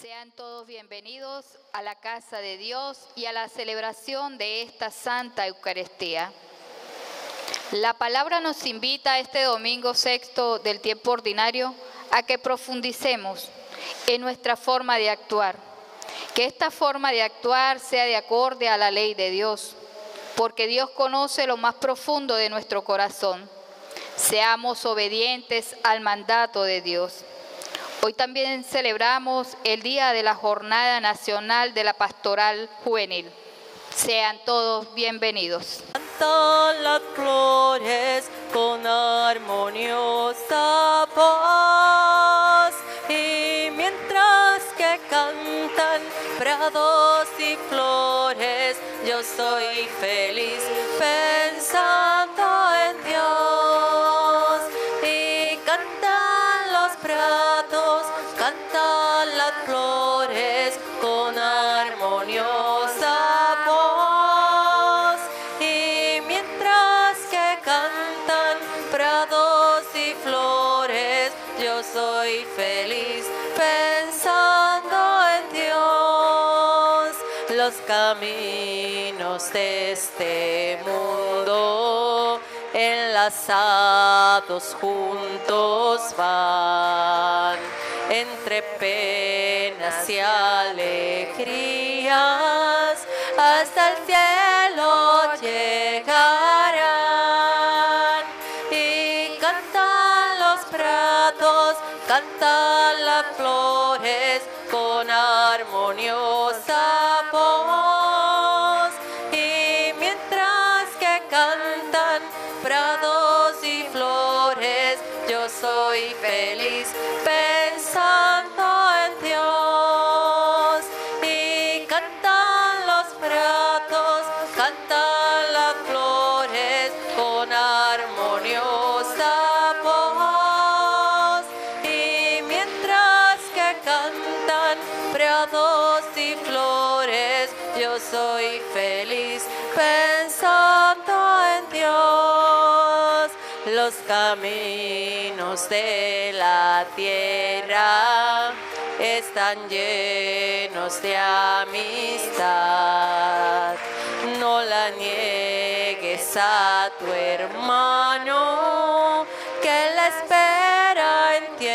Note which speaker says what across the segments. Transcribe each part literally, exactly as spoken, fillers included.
Speaker 1: Sean todos bienvenidos a la casa de Dios y a la celebración de esta Santa Eucaristía. La palabra nos invita este domingo sexto del tiempo ordinario a que profundicemos en nuestra forma de actuar. Que esta forma de actuar sea de acorde a la ley de Dios, porque Dios conoce lo más profundo de nuestro corazón. Seamos obedientes al mandato de Dios. Hoy también celebramos el día de la Jornada Nacional de la Pastoral Juvenil. Sean todos bienvenidos.
Speaker 2: Cantan las flores con armoniosa paz, y mientras que cantan prados y flores, yo soy feliz pensando en Dios. Y cantan los prados, cantan las flores con armoniosa voz, y mientras que cantan prados y flores, yo soy feliz pensando en Dios. Los caminos de este mundo enlazados juntos van, entre penas y alegrías, hasta el cielo llegarán. Y cantan los prados, cantan las flores con armoniosa voz, y mientras que cantan prados y flores, yo soy feliz pensando en Dios. Y cantan los prados, cantan las flores con armoniosa voz, y mientras que cantan prados y flores, yo soy feliz pensando en Dios. Los caminos de la tierra están llenos de amistad. No la niegues a tu hermano, que la espera en ti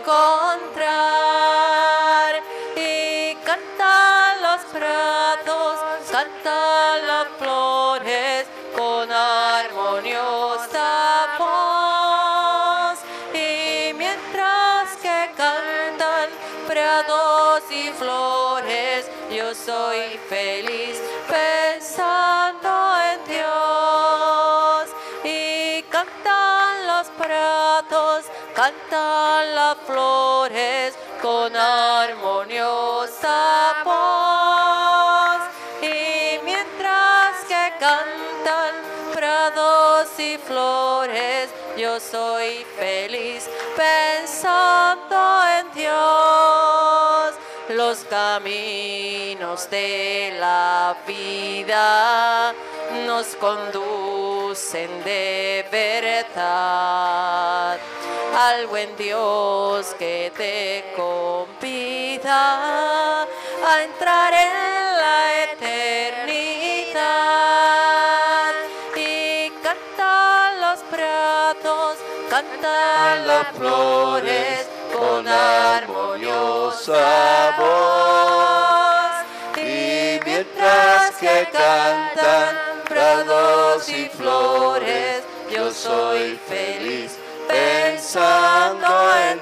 Speaker 2: encontrar. Y cantan los prados, cantan las flores con armoniosa voz, y mientras que cantan prados y flores, yo soy feliz pensando en Dios. Y cantan los prados, cantan las flores con armoniosa voz, y mientras que cantan prados y flores, yo soy feliz pensando en Dios. Los caminos de la vida nos conducen de verdad al buen Dios que te convida a entrar en la eternidad. Y cantan los prados, cantan las flores con armoniosa voz, y mientras que cantan prados y flores, yo soy feliz pensando en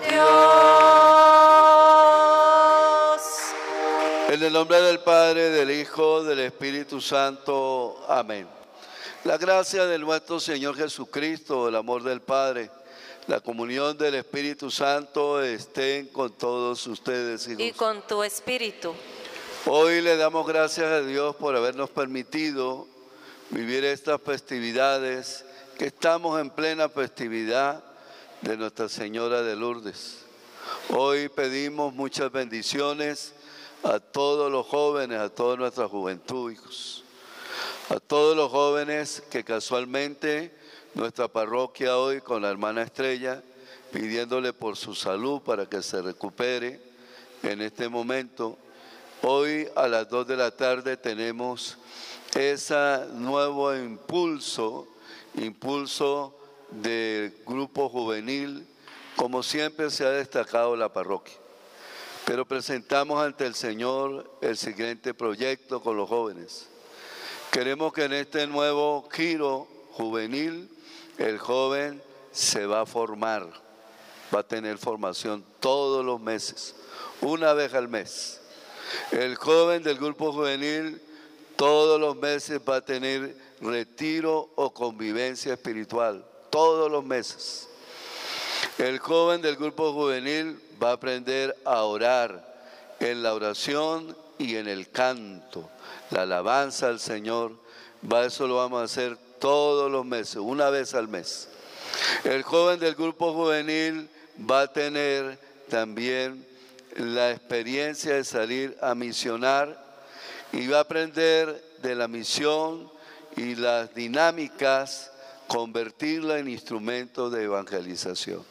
Speaker 2: Dios.
Speaker 3: En el nombre del Padre, del Hijo, del Espíritu Santo. Amén. La gracia de nuestro Señor Jesucristo, el amor del Padre, la comunión del Espíritu Santo estén con todos ustedes, hijos.
Speaker 2: Y con tu espíritu.
Speaker 3: Hoy le damos gracias a Dios por habernos permitido vivir estas festividades, que estamos en plena festividad de Nuestra Señora de Lourdes. Hoy pedimos muchas bendiciones a todos los jóvenes, a toda nuestra juventud, hijos. A todos los jóvenes que casualmente nuestra parroquia hoy con la hermana Estrella, pidiéndole por su salud para que se recupere, en este momento. Hoy a las dos de la tarde tenemos ese nuevo impulso, impulso del grupo juvenil, como siempre se ha destacado la parroquia. Pero presentamos ante el Señor el siguiente proyecto con los jóvenes. Queremos que en este nuevo giro juvenil, el joven se va a formar, va a tener formación todos los meses, una vez al mes. El joven del grupo juvenil todos los meses va a tener retiro o convivencia espiritual, todos los meses. El joven del grupo juvenil va a aprender a orar en la oración y en el canto, la alabanza al Señor. Va, eso lo vamos a hacer todos los meses, una vez al mes. El joven del grupo juvenil va a tener también la experiencia de salir a misionar y va a aprender de la misión y las dinámicas, convertirla en instrumento de evangelización.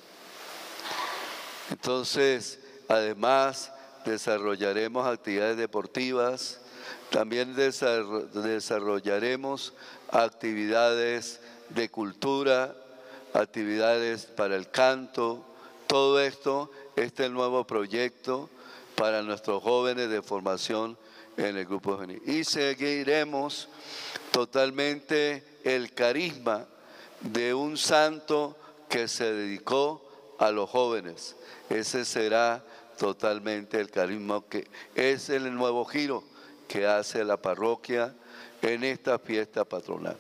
Speaker 3: Entonces, además, desarrollaremos actividades deportivas, también desarrollaremos actividades de cultura, actividades para el canto. Todo esto, este es el nuevo proyecto para nuestros jóvenes de formación en el grupo juvenil. Y seguiremos totalmente el carisma de un santo que se dedicó a los jóvenes. Ese será totalmente el carisma que es el nuevo giro que hace la parroquia en esta fiesta patronal.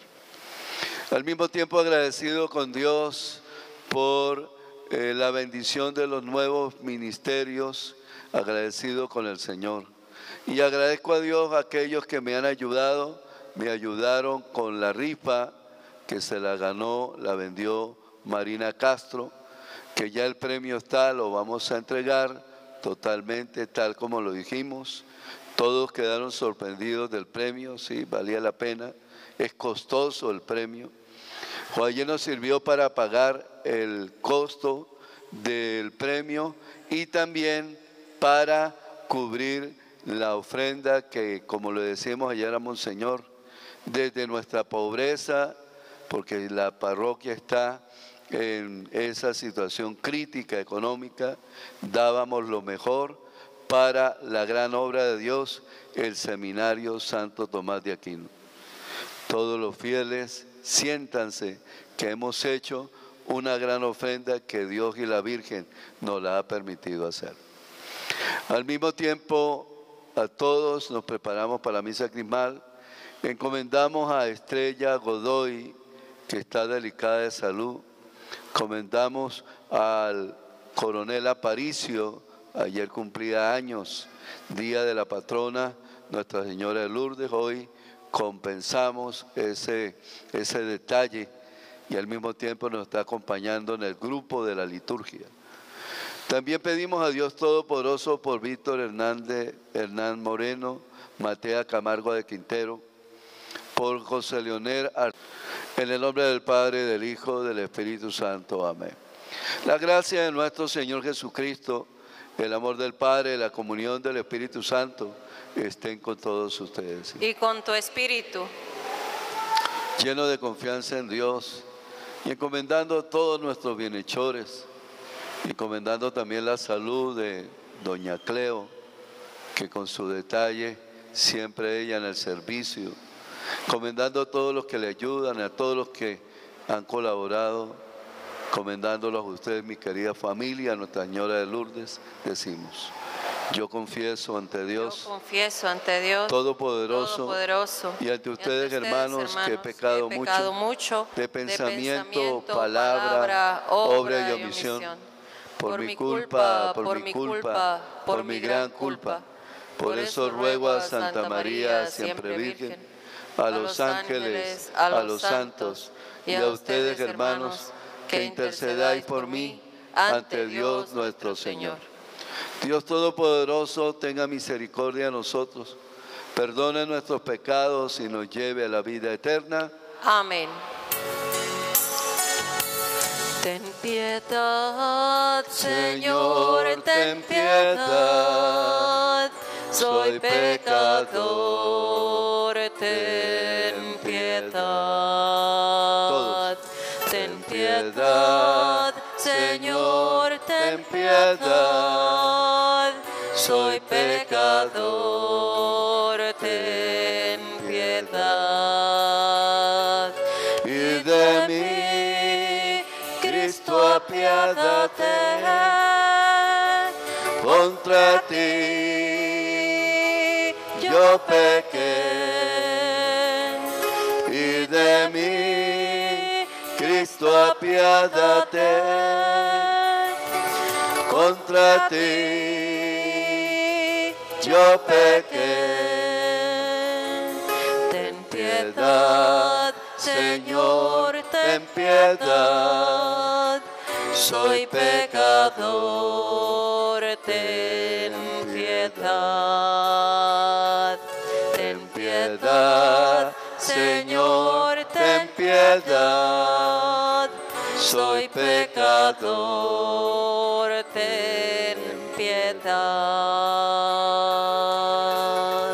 Speaker 3: Al mismo tiempo agradecido con Dios por eh, la bendición de los nuevos ministerios, agradecido con el Señor. Y agradezco a Dios a aquellos que me han ayudado, me ayudaron con la rifa que se la ganó, la vendió Marina Castro, que ya el premio está, lo vamos a entregar totalmente tal como lo dijimos. Todos quedaron sorprendidos del premio, sí, valía la pena, es costoso el premio. Ayer nos sirvió para pagar el costo del premio y también para cubrir la ofrenda que, como le decíamos ayer a Monseñor, desde nuestra pobreza, porque la parroquia está en esa situación crítica económica, dábamos lo mejor para la gran obra de Dios, el Seminario Santo Tomás de Aquino. Todos los fieles, siéntanse que hemos hecho una gran ofrenda que Dios y la Virgen nos la ha permitido hacer. Al mismo tiempo, a todos nos preparamos para la misa crismal. Encomendamos a Estrella Godoy, que está delicada de salud. Encomendamos al coronel Aparicio, ayer cumplía años, día de la patrona Nuestra Señora de Lourdes. Hoy compensamos ese, ese detalle y al mismo tiempo nos está acompañando en el grupo de la liturgia. También pedimos a Dios Todopoderoso por Víctor Hernández, Hernán Moreno, Matea Camargo de Quintero, por José Leonel Ar... En el nombre del Padre, del Hijo, del Espíritu Santo. Amén. La gracia de nuestro Señor Jesucristo, el amor del Padre, la comunión del Espíritu Santo, estén con todos ustedes.
Speaker 2: Y con tu espíritu.
Speaker 3: Lleno de confianza en Dios y encomendando todos nuestros bienhechores, encomendando también la salud de doña Cleo, que con su detalle, siempre ella en el servicio, encomendando a todos los que le ayudan, a todos los que han colaborado, encomendándolos a ustedes, mi querida familia, a Nuestra Señora de Lourdes, decimos: yo confieso ante Dios,
Speaker 2: Yo confieso ante Dios
Speaker 3: Todopoderoso,
Speaker 2: Todopoderoso,
Speaker 3: y ante ustedes,
Speaker 2: y ante
Speaker 3: hermanos,
Speaker 2: ustedes,
Speaker 3: que he pecado,
Speaker 2: que he pecado
Speaker 3: mucho,
Speaker 2: mucho
Speaker 3: de pensamiento,
Speaker 2: de pensamiento,
Speaker 3: palabra,
Speaker 2: palabra,
Speaker 3: obra y omisión, por,
Speaker 2: por
Speaker 3: mi
Speaker 2: mi
Speaker 3: culpa,
Speaker 2: culpa,
Speaker 3: por,
Speaker 2: por
Speaker 3: mi
Speaker 2: mi
Speaker 3: culpa,
Speaker 2: culpa,
Speaker 3: por mi gran culpa. Por eso ruego a Santa María, siempre Virgen, a los ángeles, a los santos y a ustedes, hermanos, que intercedáis por mí ante Dios nuestro Señor. Dios Todopoderoso, tenga misericordia de nosotros, perdone nuestros pecados y nos lleve a la vida eterna.
Speaker 2: Amén. Ten piedad, Señor, ten piedad. Soy pecador, ten piedad. Ten piedad, Señor, ten piedad. Soy pecador, ten piedad. Y de mí, Cristo, apiádate. Contra ti yo pequé. Y de mí, Cristo, apiádate. Contra ti yo pequé. Ten piedad, Señor, ten piedad. Soy pecador, ten piedad. Ten piedad, Señor, ten piedad. Soy pecador, ten piedad.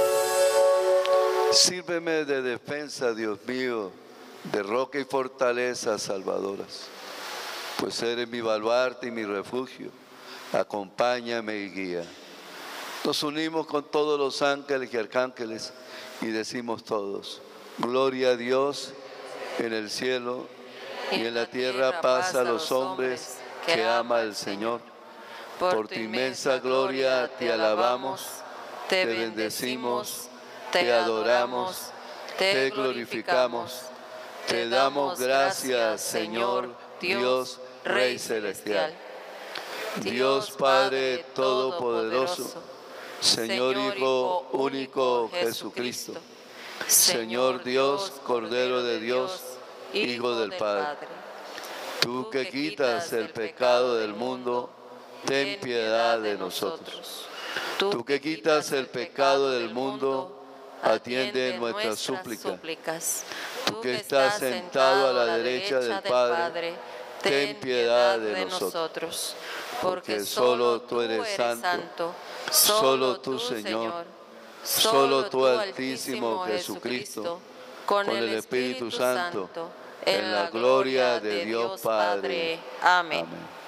Speaker 3: Sírveme de defensa, Dios mío, de roca y fortaleza salvadoras, pues eres mi baluarte y mi refugio. Acompáñame y guía. Nos unimos con todos los ángeles y arcángeles y decimos todos: gloria a Dios en el cielo y en la tierra paz a los hombres que ama el Señor. Por tu inmensa gloria te alabamos, te bendecimos, te adoramos, te glorificamos, te damos gracias, Señor Dios, Rey celestial. Dios Padre Todopoderoso, Señor Hijo único Jesucristo, Señor Dios, Cordero de Dios, Hijo del Padre. Tú que quitas el pecado del mundo, ten piedad de nosotros. Tú que quitas el pecado del mundo, atiende nuestras súplicas. Tú que estás sentado a la derecha del Padre, ten piedad de nosotros. Porque solo tú eres santo, solo tú, Señor, solo tú, Altísimo Jesucristo, con el Espíritu Santo, en la gloria de Dios Padre.
Speaker 2: Amén.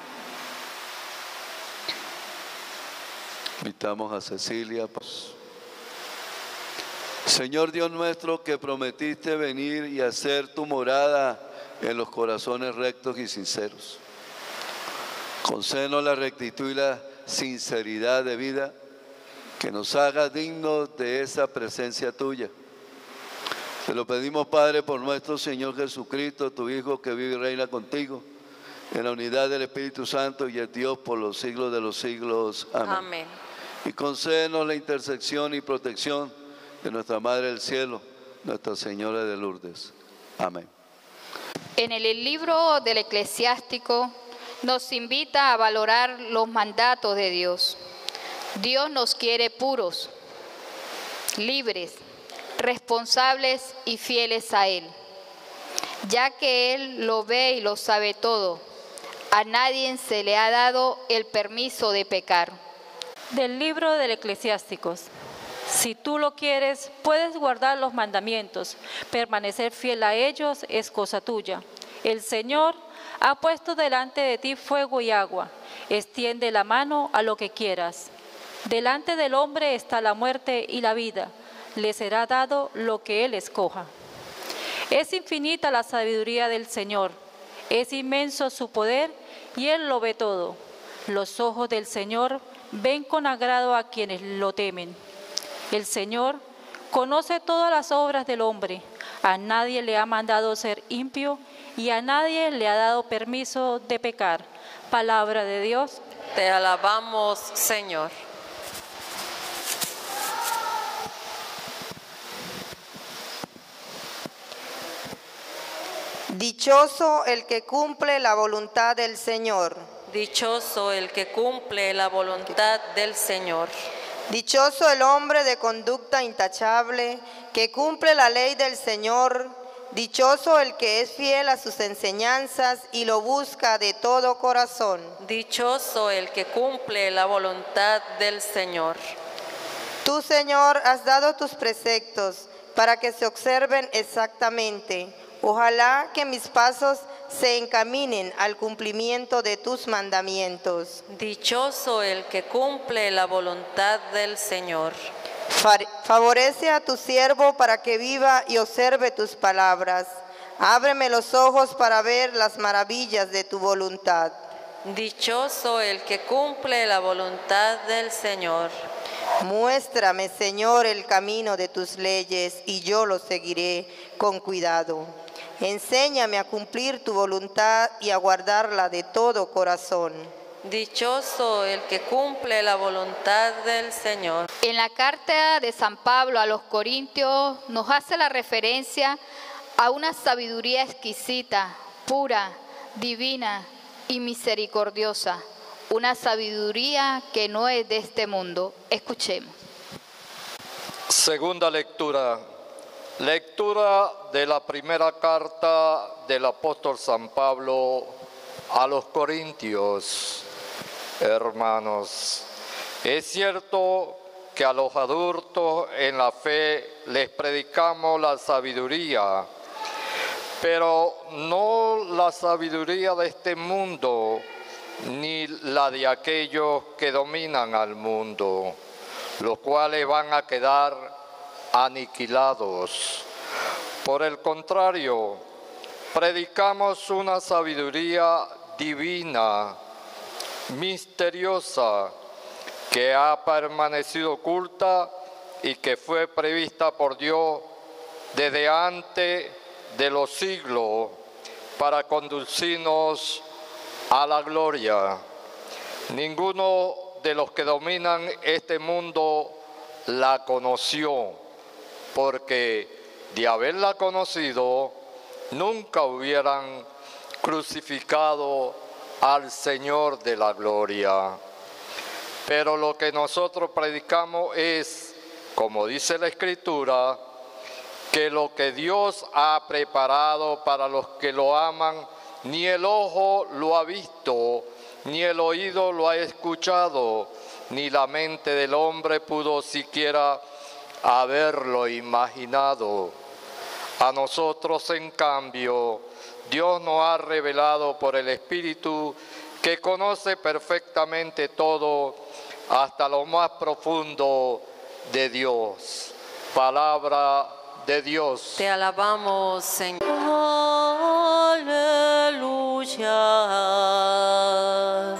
Speaker 3: Invitamos a Cecilia. Señor Dios nuestro, que prometiste venir y hacer tu morada en los corazones rectos y sinceros, concédenos la rectitud y la sinceridad de vida, que nos haga dignos de esa presencia tuya. Te lo pedimos, Padre, por nuestro Señor Jesucristo, tu Hijo, que vive y reina contigo, en la unidad del Espíritu Santo y es Dios por los siglos de los siglos. Amén.
Speaker 2: Amén.
Speaker 3: Y concédenos la intersección y protección de nuestra Madre del Cielo, Nuestra Señora de Lourdes. Amén.
Speaker 1: En el libro del Eclesiástico nos invita a valorar los mandatos de Dios. Dios nos quiere puros, libres, responsables y fieles a Él, ya que Él lo ve y lo sabe todo. A nadie se le ha dado el permiso de pecar.
Speaker 4: Del libro del Eclesiásticos. Si tú lo quieres, puedes guardar los mandamientos. Permanecer fiel a ellos es cosa tuya. El Señor ha puesto delante de ti fuego y agua. Extiende la mano a lo que quieras. Delante del hombre está la muerte y la vida. Le será dado lo que él escoja. Es infinita la sabiduría del Señor. Es inmenso su poder y Él lo ve todo. Los ojos del Señor ven con agrado a quienes lo temen. El Señor conoce todas las obras del hombre. A nadie le ha mandado ser impío y a nadie le ha dado permiso de pecar. Palabra de Dios.
Speaker 2: Te alabamos, Señor.
Speaker 5: Dichoso el que cumple la voluntad del Señor.
Speaker 2: Dichoso el que cumple la voluntad del Señor.
Speaker 5: Dichoso el hombre de conducta intachable, que cumple la ley del Señor. Dichoso el que es fiel a sus enseñanzas y lo busca de todo corazón.
Speaker 2: Dichoso el que cumple la voluntad del Señor.
Speaker 5: Tú, Señor, has dado tus preceptos para que se observen exactamente. Ojalá que mis pasos se encaminen al cumplimiento de tus mandamientos.
Speaker 2: Dichoso el que cumple la voluntad del Señor.
Speaker 5: Favorece a tu siervo para que viva y observe tus palabras. Ábreme los ojos para ver las maravillas de tu voluntad.
Speaker 2: Dichoso el que cumple la voluntad del Señor.
Speaker 5: Muéstrame, Señor, el camino de tus leyes y yo lo seguiré con cuidado. Enséñame a cumplir tu voluntad y a guardarla de todo corazón.
Speaker 2: Dichoso el que cumple la voluntad del Señor.
Speaker 1: En la carta de San Pablo a los Corintios nos hace la referencia a una sabiduría exquisita, pura, divina y misericordiosa. Una sabiduría que no es de este mundo. Escuchemos.
Speaker 6: Segunda lectura. Lectura de la primera carta del apóstol San Pablo a los Corintios. Hermanos, es cierto que a los adultos en la fe les predicamos la sabiduría, pero no la sabiduría de este mundo, ni la de aquellos que dominan al mundo, los cuales van a quedar aniquilados. Por el contrario, predicamos una sabiduría divina, misteriosa, que ha permanecido oculta y que fue prevista por Dios desde antes de los siglos para conducirnos a la gloria. Ninguno de los que dominan este mundo la conoció, porque de haberla conocido, nunca hubieran crucificado al Señor de la gloria. Pero lo que nosotros predicamos es, como dice la Escritura, que lo que Dios ha preparado para los que lo aman, ni el ojo lo ha visto, ni el oído lo ha escuchado, ni la mente del hombre pudo siquiera haberlo imaginado. A nosotros, en cambio, Dios nos ha revelado por el Espíritu que conoce perfectamente todo, hasta lo más profundo de Dios. Palabra de Dios.
Speaker 2: Te alabamos, Señor. Aleluya.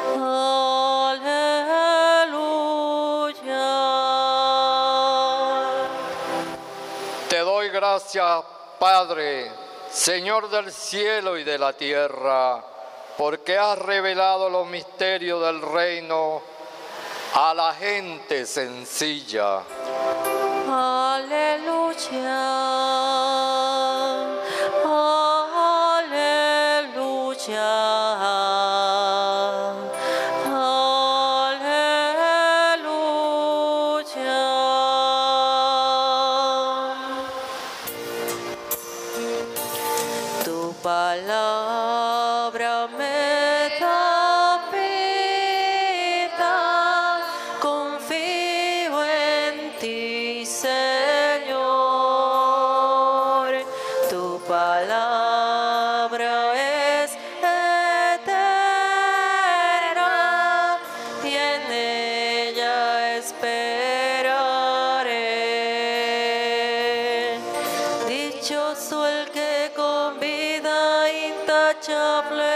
Speaker 2: Aleluya.
Speaker 6: Te doy gracias, Padre, Señor del cielo y de la tierra, porque has revelado los misterios del reino a la gente sencilla.
Speaker 2: Aleluya, aleluya, aleluya. Tu palabra me da vida, confío en ti, Señor. Tu palabra es eterna y en ella esperaré. Dichoso el que con vida intachable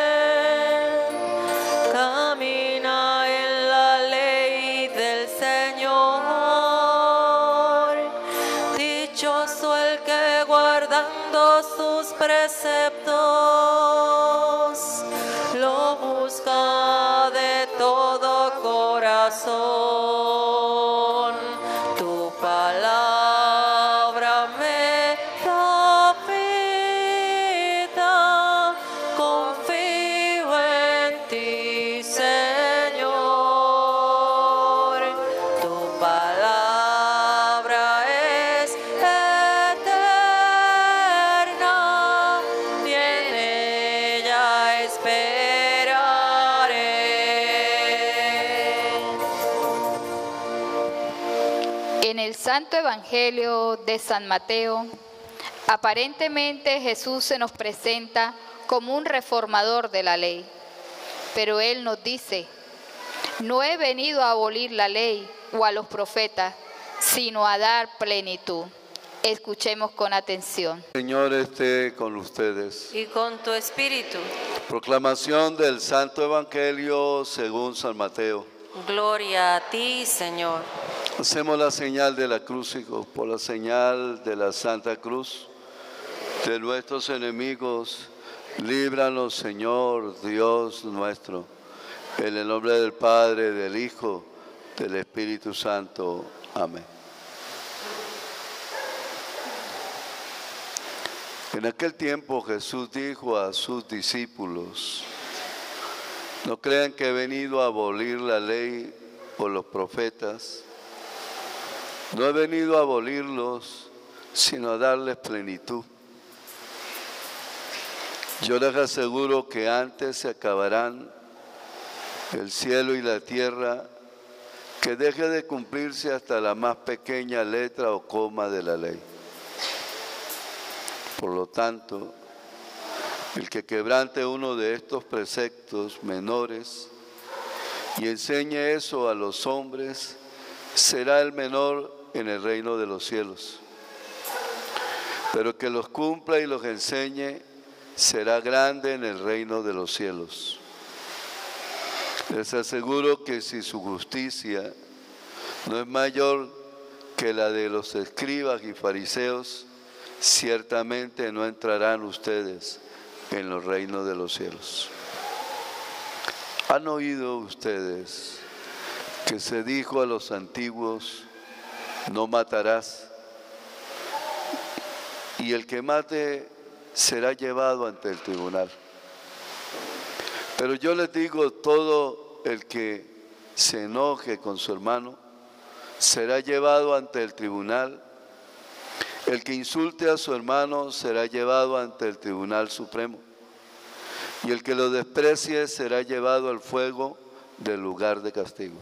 Speaker 2: camina en la ley del Señor. Dichoso el que guardando sus preceptos lo busca de todo corazón. Tu palabra me da vida, confío en ti, Señor. Tu palabra es eterna
Speaker 1: Santo Evangelio de San Mateo, aparentemente Jesús se nos presenta como un reformador de la ley, pero Él nos dice: no he venido a abolir la ley o a los profetas, sino a dar plenitud. Escuchemos con atención.
Speaker 3: Señor esté con ustedes.
Speaker 2: Y con tu espíritu.
Speaker 3: Proclamación del Santo Evangelio según San Mateo.
Speaker 2: Gloria a ti, Señor.
Speaker 3: Hacemos la señal de la cruz, hijos, por la señal de la Santa Cruz, de nuestros enemigos. Líbranos, Señor, Dios nuestro, en el nombre del Padre, del Hijo, del Espíritu Santo. Amén. En aquel tiempo Jesús dijo a sus discípulos: no crean que he venido a abolir la ley o los profetas. No he venido a abolirlos, sino a darles plenitud. Yo les aseguro que antes se acabarán el cielo y la tierra, que deje de cumplirse hasta la más pequeña letra o coma de la ley. Por lo tanto, el que quebrante uno de estos preceptos menores y enseñe eso a los hombres, será el menor en el reino de los cielos. Pero que los cumpla y los enseñe, será grande en el reino de los cielos. Les aseguro que si su justicia no es mayor que la de los escribas y fariseos, ciertamente no entrarán ustedes en los reinos de los cielos. ¿Han oído ustedes que se dijo a los antiguos: no matarás, y el que mate será llevado ante el tribunal? Pero yo les digo, todo el que se enoje con su hermano será llevado ante el tribunal. El que insulte a su hermano será llevado ante el Tribunal Supremo, y el que lo desprecie será llevado al fuego del lugar de castigo.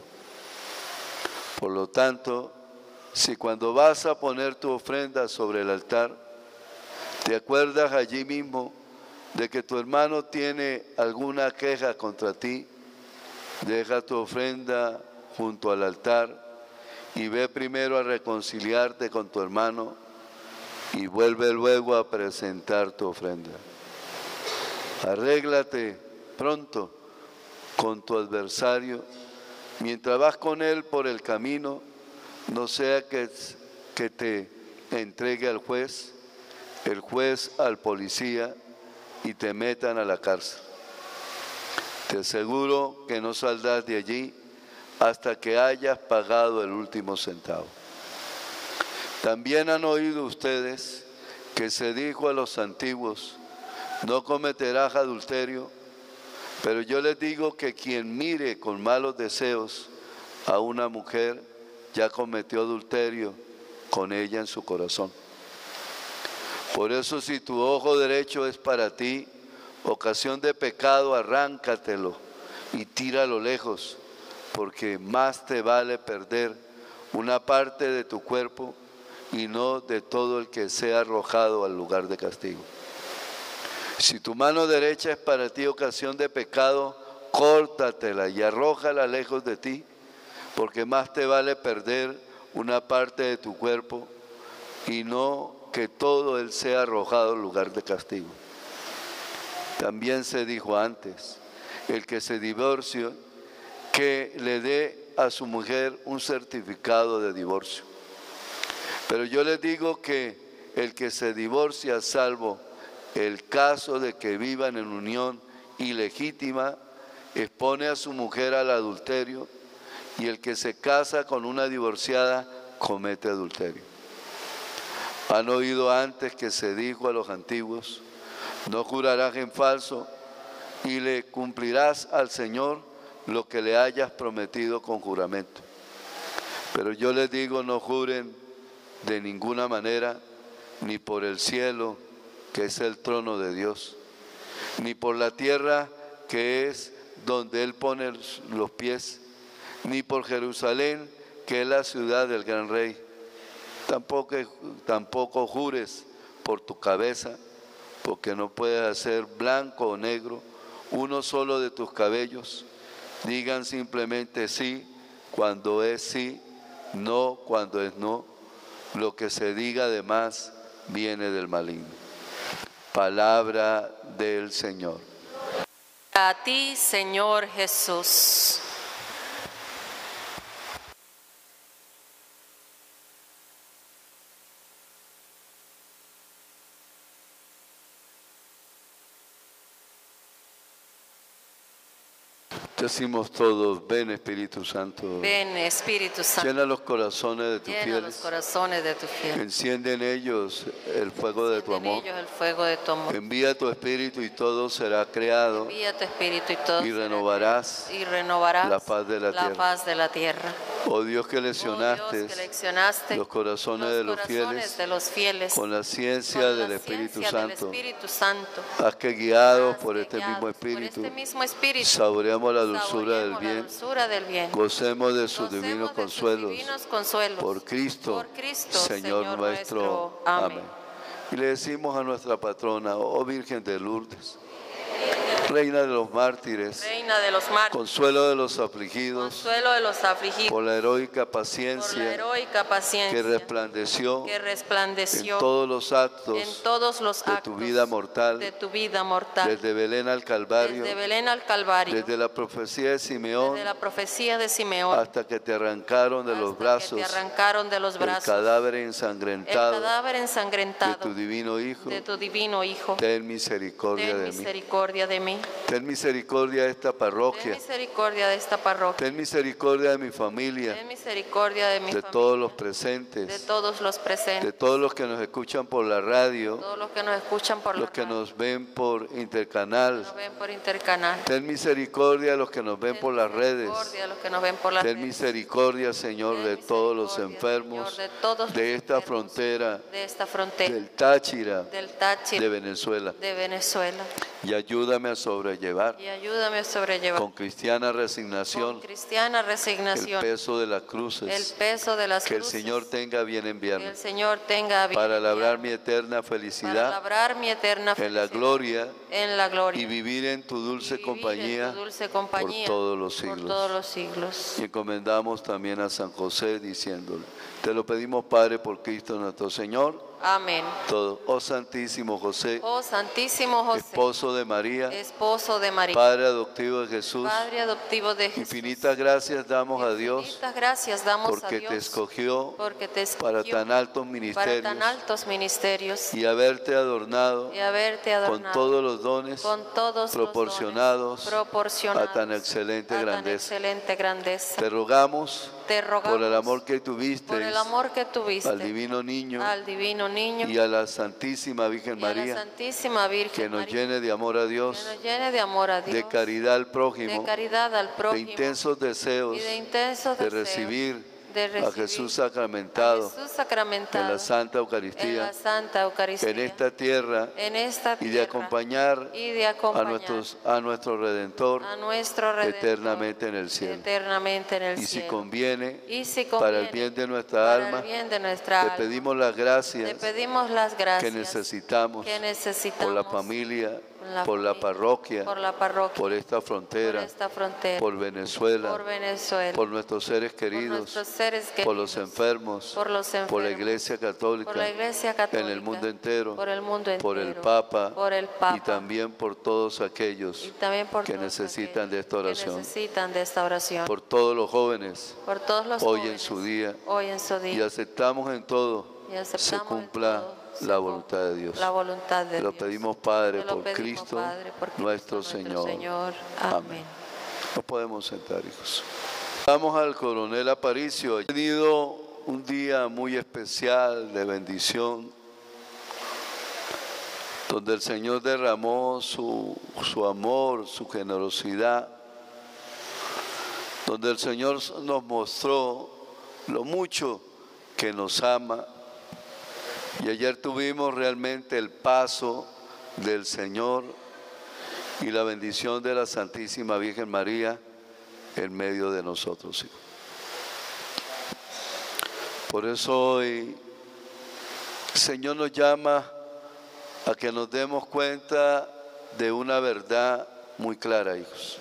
Speaker 3: Por lo tanto, si cuando vas a poner tu ofrenda sobre el altar, te acuerdas allí mismo de que tu hermano tiene alguna queja contra ti, deja tu ofrenda junto al altar y ve primero a reconciliarte con tu hermano, y vuelve luego a presentar tu ofrenda. Arréglate pronto con tu adversario mientras vas con él por el camino, no sea que, que te entregue al juez, el juez al policía y te metan a la cárcel. Te aseguro que no saldrás de allí hasta que hayas pagado el último centavo. También han oído ustedes que se dijo a los antiguos: no cometerás adulterio, pero yo les digo que quien mire con malos deseos a una mujer ya cometió adulterio con ella en su corazón. Por eso, si tu ojo derecho es para ti ocasión de pecado, arráncatelo y tíralo lejos, porque más te vale perder una parte de tu cuerpo y no de todo el que sea arrojado al lugar de castigo. Si tu mano derecha es para ti ocasión de pecado, córtatela y arrójala lejos de ti, porque más te vale perder una parte de tu cuerpo y no que todo él sea arrojado al lugar de castigo. También se dijo antes: el que se divorcie, que le dé a su mujer un certificado de divorcio. Pero yo les digo que el que se divorcia, salvo el caso de que vivan en unión ilegítima, expone a su mujer al adulterio, y el que se casa con una divorciada comete adulterio. Han oído antes que se dijo a los antiguos: no jurarás en falso, y le cumplirás al Señor lo que le hayas prometido con juramento. Pero yo les digo, no juren de ninguna manera, ni por el cielo, que es el trono de Dios, ni por la tierra, que es donde Él pone los pies, ni por Jerusalén, que es la ciudad del gran rey. Tampoco, tampoco jures por tu cabeza, porque no puedes hacer blanco o negro uno solo de tus cabellos. Digan simplemente sí cuando es sí, no cuando es no. Lo que se diga además viene del maligno. Palabra del Señor.
Speaker 2: A ti, Señor Jesús.
Speaker 3: Decimos todos, ven Espíritu Santo.
Speaker 2: Ven, Espíritu Santo.
Speaker 3: Llena los corazones de tus
Speaker 2: Llena
Speaker 3: fieles.
Speaker 2: los corazones de tus fieles.
Speaker 3: Enciende en ellos el fuego de tu
Speaker 2: Enciende en
Speaker 3: amor.
Speaker 2: ellos el fuego de tu amor.
Speaker 3: Envía tu Espíritu y todo será creado.
Speaker 2: Envía tu Espíritu y todo
Speaker 3: Y
Speaker 2: será
Speaker 3: renovarás
Speaker 2: creado. Y renovarás
Speaker 3: la paz de la
Speaker 2: la
Speaker 3: tierra.
Speaker 2: paz de la tierra.
Speaker 3: Oh Dios, que
Speaker 2: Oh
Speaker 3: leccionaste
Speaker 2: Dios, que leccionaste
Speaker 3: los corazones de los
Speaker 2: corazones
Speaker 3: fieles
Speaker 2: de los fieles
Speaker 3: con la ciencia
Speaker 2: con la
Speaker 3: del Espíritu
Speaker 2: ciencia del
Speaker 3: Santo.
Speaker 2: Espíritu Santo.
Speaker 3: Haz que guiados
Speaker 2: Haz
Speaker 3: por
Speaker 2: que
Speaker 3: este
Speaker 2: guiados
Speaker 3: mismo
Speaker 2: por
Speaker 3: Espíritu,
Speaker 2: este mismo Espíritu,
Speaker 3: saboreamos la dulzura del
Speaker 2: saboreemos la
Speaker 3: bien,
Speaker 2: dulzura del bien.
Speaker 3: gocemos de sus
Speaker 2: Gocemos
Speaker 3: divinos
Speaker 2: de sus
Speaker 3: consuelos.
Speaker 2: divinos consuelos.
Speaker 3: Por Cristo,
Speaker 2: Por Cristo,
Speaker 3: Señor,
Speaker 2: Señor
Speaker 3: nuestro.
Speaker 2: nuestro.
Speaker 3: Amén.
Speaker 2: Amén.
Speaker 3: Y le decimos a nuestra patrona, oh Virgen de Lourdes, Reina de los mártires,
Speaker 2: Reina de los mártires,
Speaker 3: consuelo de los afligidos,
Speaker 2: consuelo de los afligidos,
Speaker 3: por la heroica
Speaker 2: por la
Speaker 3: paciencia
Speaker 2: heroica paciencia
Speaker 3: que resplandeció
Speaker 2: que
Speaker 3: en
Speaker 2: resplandeció
Speaker 3: todos los actos
Speaker 2: en todos los
Speaker 3: de
Speaker 2: actos
Speaker 3: tu vida mortal,
Speaker 2: de tu vida mortal,
Speaker 3: desde Belén al Calvario,
Speaker 2: desde Belén al Calvario,
Speaker 3: desde la profecía de Simeón
Speaker 2: desde la profecía de Simeón,
Speaker 3: hasta que te arrancaron de los
Speaker 2: hasta
Speaker 3: brazos
Speaker 2: que te arrancaron de los
Speaker 3: el
Speaker 2: brazos
Speaker 3: cadáver
Speaker 2: el
Speaker 3: ensangrentado
Speaker 2: cadáver
Speaker 3: de
Speaker 2: ensangrentado
Speaker 3: tu divino Hijo.
Speaker 2: de tu divino Hijo.
Speaker 3: Ten misericordia
Speaker 2: Ten
Speaker 3: de mí.
Speaker 2: misericordia de mí.
Speaker 3: Ten misericordia de esta
Speaker 2: Ten
Speaker 3: parroquia.
Speaker 2: misericordia de esta parroquia.
Speaker 3: Ten misericordia de mi familia,
Speaker 2: Ten misericordia de mi
Speaker 3: de
Speaker 2: familia,
Speaker 3: todos los
Speaker 2: de
Speaker 3: presentes,
Speaker 2: todos los
Speaker 3: de
Speaker 2: presentes,
Speaker 3: todos los que nos escuchan por la radio,
Speaker 2: todos los que nos escuchan por la
Speaker 3: los que
Speaker 2: radio,
Speaker 3: nos ven por intercanal.
Speaker 2: nos ven por intercanal.
Speaker 3: Ten misericordia de los que nos ven
Speaker 2: Ten
Speaker 3: por las redes.
Speaker 2: misericordia de los que nos ven por las
Speaker 3: Ten
Speaker 2: redes.
Speaker 3: misericordia, Señor,
Speaker 2: Ten
Speaker 3: de todos los
Speaker 2: misericordia,
Speaker 3: enfermos
Speaker 2: Señor, de todos
Speaker 3: de
Speaker 2: los
Speaker 3: esta
Speaker 2: enfermos,
Speaker 3: frontera,
Speaker 2: de esta frontera,
Speaker 3: del Táchira,
Speaker 2: del Táchira,
Speaker 3: de Venezuela.
Speaker 2: de Venezuela.
Speaker 3: Y ayúdame a sobrellevar
Speaker 2: Y ayúdame a sobrellevar
Speaker 3: con cristiana
Speaker 2: con
Speaker 3: resignación
Speaker 2: cristiana
Speaker 3: el
Speaker 2: resignación
Speaker 3: peso de las
Speaker 2: el
Speaker 3: cruces.
Speaker 2: peso de las
Speaker 3: Que el
Speaker 2: cruces.
Speaker 3: Señor tenga bien
Speaker 2: Que
Speaker 3: enviarme
Speaker 2: el Señor tenga a bien
Speaker 3: para labrar
Speaker 2: enviarme,
Speaker 3: mi eterna
Speaker 2: para
Speaker 3: felicidad
Speaker 2: labrar mi eterna
Speaker 3: en la
Speaker 2: felicidad
Speaker 3: gloria
Speaker 2: en la gloria
Speaker 3: y vivir en tu
Speaker 2: y
Speaker 3: dulce
Speaker 2: vivir
Speaker 3: compañía
Speaker 2: en tu dulce compañía
Speaker 3: por todos los
Speaker 2: por
Speaker 3: siglos.
Speaker 2: todos los siglos.
Speaker 3: Y encomendamos también a San José diciéndole, te lo pedimos Padre por Cristo nuestro Señor,
Speaker 2: Amén.
Speaker 3: todo. Oh Santísimo José,
Speaker 2: Oh Santísimo José,
Speaker 3: esposo de María,
Speaker 2: esposo de María,
Speaker 3: Padre adoptivo de Jesús,
Speaker 2: Padre adoptivo de Jesús.
Speaker 3: infinitas gracias damos a Dios
Speaker 2: Infinitas gracias damos a
Speaker 3: porque
Speaker 2: Dios
Speaker 3: te escogió
Speaker 2: porque te
Speaker 3: para
Speaker 2: escogió
Speaker 3: tan altos
Speaker 2: para
Speaker 3: ministerios
Speaker 2: tan altos ministerios
Speaker 3: y haberte adornado
Speaker 2: y haberte
Speaker 3: con
Speaker 2: adornado
Speaker 3: todos los dones
Speaker 2: con todos
Speaker 3: proporcionados
Speaker 2: los dones proporcionados
Speaker 3: a tan excelente
Speaker 2: a tan
Speaker 3: grandeza.
Speaker 2: excelente grandeza.
Speaker 3: Te rogamos
Speaker 2: Te rogamos
Speaker 3: por el amor que tuviste
Speaker 2: por el amor que tuviste
Speaker 3: al divino niño
Speaker 2: al divino niño
Speaker 3: y a la Santísima Virgen
Speaker 2: y a la
Speaker 3: María,
Speaker 2: Santísima Virgen
Speaker 3: que nos
Speaker 2: María,
Speaker 3: llene de amor a
Speaker 2: que
Speaker 3: Dios,
Speaker 2: nos llene de amor a Dios,
Speaker 3: de caridad al
Speaker 2: de
Speaker 3: prójimo,
Speaker 2: caridad al
Speaker 3: de
Speaker 2: prójimo,
Speaker 3: intensos deseos
Speaker 2: y de intensos
Speaker 3: de
Speaker 2: deseos
Speaker 3: recibir
Speaker 2: de
Speaker 3: a
Speaker 2: recibir
Speaker 3: Jesús
Speaker 2: a
Speaker 3: sacramentado
Speaker 2: Jesús sacramentado
Speaker 3: en la Santa
Speaker 2: en
Speaker 3: Eucaristía,
Speaker 2: la Santa Eucaristía,
Speaker 3: en esta tierra,
Speaker 2: en esta
Speaker 3: y de
Speaker 2: tierra,
Speaker 3: acompañar
Speaker 2: y de
Speaker 3: a,
Speaker 2: acompañar
Speaker 3: nuestros, a nuestro Redentor
Speaker 2: a nuestro Redentor
Speaker 3: eternamente en el cielo.
Speaker 2: eternamente en el
Speaker 3: Y si
Speaker 2: cielo.
Speaker 3: conviene,
Speaker 2: Y si
Speaker 3: para el
Speaker 2: conviene,
Speaker 3: bien de nuestra
Speaker 2: para
Speaker 3: alma,
Speaker 2: el bien de nuestra
Speaker 3: te
Speaker 2: alma,
Speaker 3: pedimos las
Speaker 2: te
Speaker 3: gracias
Speaker 2: pedimos las gracias
Speaker 3: que necesitamos
Speaker 2: que necesitamos
Speaker 3: por la familia,
Speaker 2: por la
Speaker 3: por la
Speaker 2: familia,
Speaker 3: parroquia,
Speaker 2: por la parroquia,
Speaker 3: por esta
Speaker 2: por
Speaker 3: frontera,
Speaker 2: esta frontera,
Speaker 3: por Venezuela,
Speaker 2: por Venezuela,
Speaker 3: por nuestros seres
Speaker 2: por
Speaker 3: queridos,
Speaker 2: nuestros seres queridos,
Speaker 3: por los enfermos,
Speaker 2: por los
Speaker 3: por la
Speaker 2: enfermos,
Speaker 3: Iglesia Católica,
Speaker 2: por la Iglesia Católica,
Speaker 3: en el mundo entero,
Speaker 2: por el mundo
Speaker 3: por el
Speaker 2: entero,
Speaker 3: Papa,
Speaker 2: por el Papa,
Speaker 3: y también por todos aquellos
Speaker 2: y también por
Speaker 3: que
Speaker 2: todos
Speaker 3: necesitan
Speaker 2: aquellos
Speaker 3: de esta
Speaker 2: que
Speaker 3: oración,
Speaker 2: necesitan de esta oración,
Speaker 3: por todos los jóvenes,
Speaker 2: por todos los
Speaker 3: hoy en
Speaker 2: jóvenes,
Speaker 3: su día,
Speaker 2: hoy en su día,
Speaker 3: y aceptamos en todo
Speaker 2: y aceptamos
Speaker 3: se
Speaker 2: en
Speaker 3: cumpla
Speaker 2: todo, se
Speaker 3: la
Speaker 2: cumpla
Speaker 3: voluntad de Dios.
Speaker 2: la voluntad de
Speaker 3: Te lo
Speaker 2: Dios.
Speaker 3: pedimos, Padre,
Speaker 2: Te lo
Speaker 3: por
Speaker 2: pedimos,
Speaker 3: Cristo,
Speaker 2: Padre, por Cristo
Speaker 3: nuestro Señor.
Speaker 2: Señor. Amén.
Speaker 3: Nos podemos sentar, hijos. Vamos al coronel Aparicio. Ha tenido un día muy especial de bendición, donde el Señor derramó su, su amor, su generosidad, donde el Señor nos mostró lo mucho que nos ama. Y ayer tuvimos realmente el paso del Señor y la bendición de la Santísima Virgen María en medio de nosotros. Por eso hoy El Señor nos llama a que nos demos cuenta de una verdad muy clara, hijos.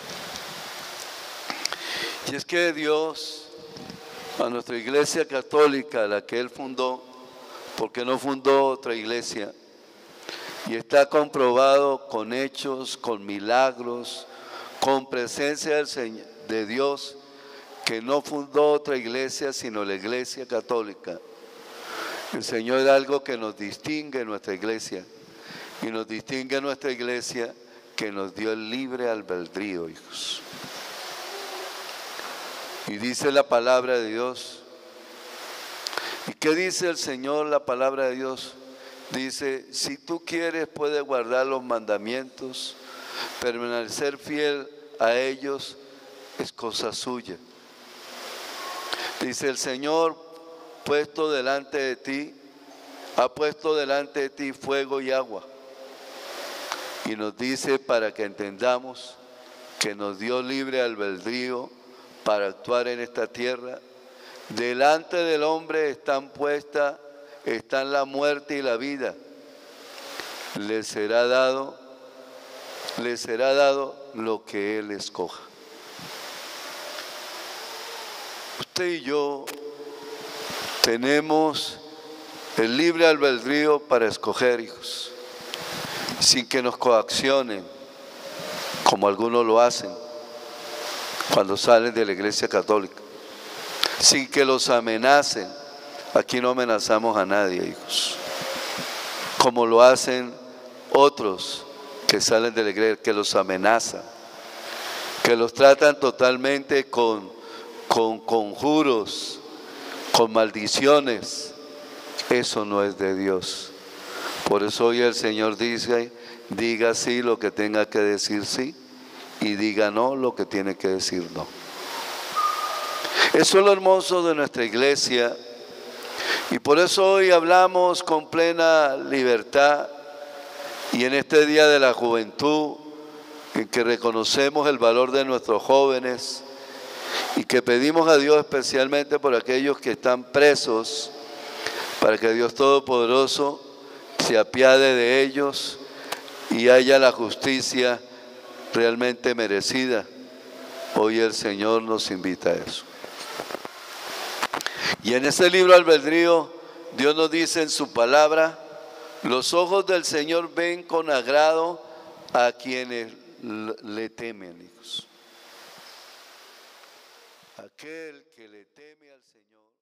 Speaker 3: Y es que Dios, a nuestra iglesia católica, la que Él fundó, porque no fundó otra iglesia, y está comprobado con hechos, con milagros, con presencia del Señor, de Dios, que no fundó otra iglesia sino la iglesia católica. El Señor es algo que nos distingue en nuestra iglesia, y nos distingue en nuestra iglesia que nos dio el libre albedrío, hijos. Y dice la palabra de Dios. ¿Y qué dice el Señor, la palabra de Dios? Dice, si tú quieres puedes guardar los mandamientos, permanecer fiel a ellos es cosa suya. Dice el Señor, puesto delante de ti, ha puesto delante de ti fuego y agua. Y nos dice para que entendamos que nos dio libre albedrío para actuar en esta tierra. Delante del hombre están puestas, están la muerte y la vida. Le será dado, le será dado lo que él escoja. Usted y yo tenemos el libre albedrío para escoger, hijos, sin que nos coaccionen, como algunos lo hacen cuando salen de la iglesia católica, sin que los amenacen. Aquí no amenazamos a nadie, hijos, como lo hacen otros que salen de la iglesia, que los amenazan, que los tratan totalmente con, con conjuros, con maldiciones. Eso no es de Dios. Por eso hoy el Señor dice, diga sí lo que tenga que decir sí, y diga no lo que tiene que decir no. Eso es lo hermoso de nuestra iglesia, y por eso hoy hablamos con plena libertad, y en este día de la juventud, en que reconocemos el valor de nuestros jóvenes, y que pedimos a Dios especialmente por aquellos que están presos, para que Dios Todopoderoso se apiade de ellos y haya la justicia realmente merecida. Hoy el Señor nos invita a eso. Y en ese libro albedrío, Dios nos dice en su palabra, los ojos del Señor ven con agrado a quienes le temen, hijos. Aquel que le teme al Señor.